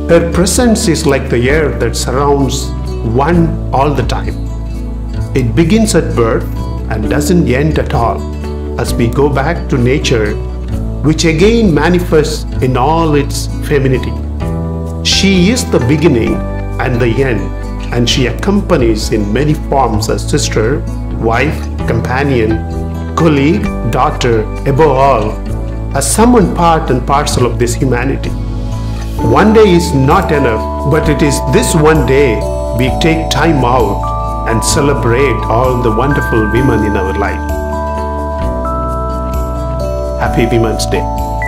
Her presence is like the air that surrounds one all the time. It begins at birth and doesn't end at all as we go back to nature, which again manifests in all its femininity. She is the beginning and the end, and she accompanies in many forms as sister, wife, companion, colleague, daughter, above all, as someone part and parcel of this humanity. One day is not enough, but it is this one day we take time out and celebrate all the wonderful women in our life. Happy Women's Day.